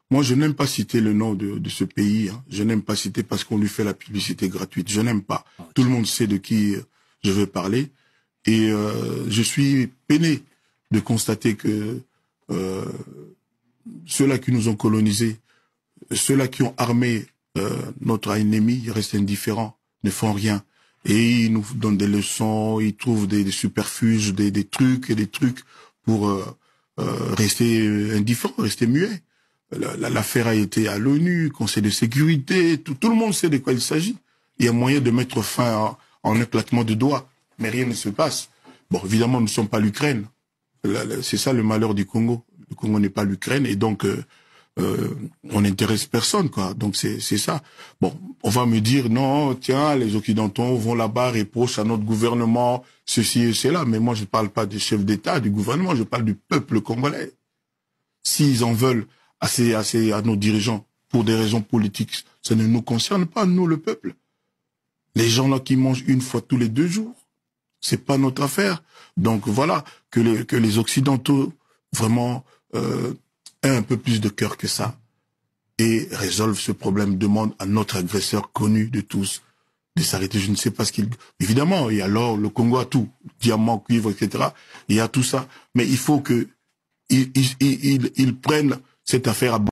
Moi, je n'aime pas citer le nom de ce pays. Hein. Je n'aime pas citer parce qu'on lui fait la publicité gratuite. Je n'aime pas. Tout le monde sait de qui je veux parler. Et je suis peiné de constater que ceux-là qui nous ont colonisés, ceux-là qui ont armé notre ennemi, ils restent indifférents, ne font rien. Et ils nous donnent des leçons, ils trouvent des superfuges, des trucs et des trucs pour rester indifférents, rester muets. L'affaire a été à l'ONU, Conseil de sécurité, tout le monde sait de quoi il s'agit. Il y a moyen de mettre fin en un claquement de doigts, mais rien ne se passe. Bon, évidemment, nous ne sommes pas l'Ukraine. C'est ça le malheur du Congo. Le Congo n'est pas l'Ukraine et donc on n'intéresse personne, quoi. Donc c'est ça. Bon, on va me dire non, tiens, les Occidentaux vont là-bas, reprochent à notre gouvernement ceci et cela. Mais moi, je ne parle pas des chefs d'État, du gouvernement, je parle du peuple congolais. S'ils en veulent à nos dirigeants pour des raisons politiques, ça ne nous concerne pas, nous, le peuple. Les gens là qui mangent une fois tous les 2 jours, c'est pas notre affaire. Donc voilà, que les Occidentaux vraiment aient un peu plus de cœur que ça et résolvent ce problème, demandent à notre agresseur connu de tous de s'arrêter. Je ne sais pas ce qu'il... Évidemment, il y a l'or, le Congo a tout, diamant, cuivre, etc. Il y a tout ça, mais il faut que ils prennent cette affaire à